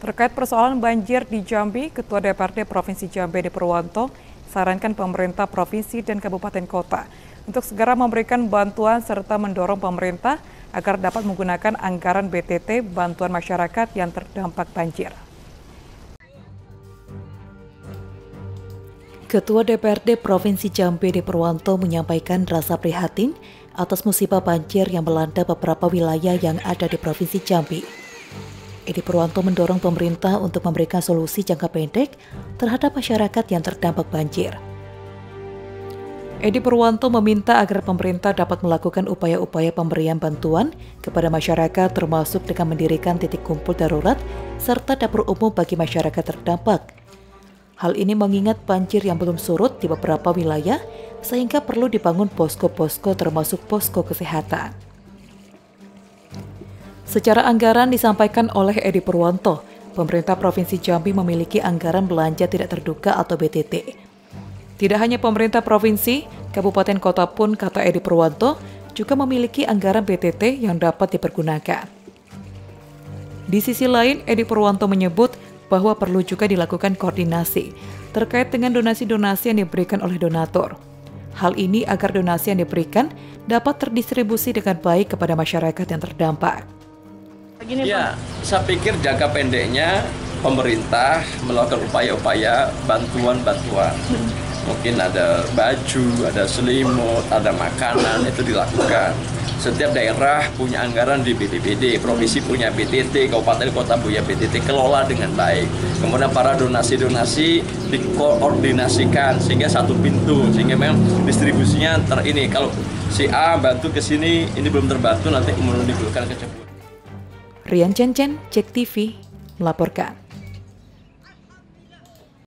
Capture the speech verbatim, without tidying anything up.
Terkait persoalan banjir di Jambi, Ketua D P R D Provinsi Jambi Edi Purwanto sarankan pemerintah provinsi dan kabupaten kota untuk segera memberikan bantuan serta mendorong pemerintah agar dapat menggunakan anggaran B T T bantuan masyarakat yang terdampak banjir. Ketua D P R D Provinsi Jambi Edi Purwanto menyampaikan rasa prihatin atas musibah banjir yang melanda beberapa wilayah yang ada di Provinsi Jambi. Edi Purwanto mendorong pemerintah untuk memberikan solusi jangka pendek terhadap masyarakat yang terdampak banjir. Edi Purwanto meminta agar pemerintah dapat melakukan upaya-upaya pemberian bantuan kepada masyarakat termasuk dengan mendirikan titik kumpul darurat serta dapur umum bagi masyarakat terdampak. Hal ini mengingat banjir yang belum surut di beberapa wilayah sehingga perlu dibangun posko-posko termasuk posko kesehatan. Secara anggaran disampaikan oleh Edi Purwanto, pemerintah Provinsi Jambi memiliki anggaran belanja tidak terduga atau B T T. Tidak hanya pemerintah provinsi, kabupaten kota pun, kata Edi Purwanto, juga memiliki anggaran B T T yang dapat dipergunakan. Di sisi lain, Edi Purwanto menyebut bahwa perlu juga dilakukan koordinasi terkait dengan donasi-donasi yang diberikan oleh donatur. Hal ini agar donasi yang diberikan dapat terdistribusi dengan baik kepada masyarakat yang terdampak. Gini, ya, Pak. Saya pikir jangka pendeknya pemerintah melakukan upaya-upaya bantuan-bantuan. Hmm. Mungkin ada baju, ada selimut, ada makanan, itu dilakukan. Setiap daerah punya anggaran di B T B D, provinsi punya B T T, kabupaten kota punya B T T, kelola dengan baik. Kemudian para donasi-donasi dikoordinasikan sehingga satu pintu, sehingga memang distribusinya ter ini. Kalau si A bantu ke sini, ini belum terbantu, nanti kemudian diberikan ke Jepang. Rian Chen Chen, Cek T V, melaporkan.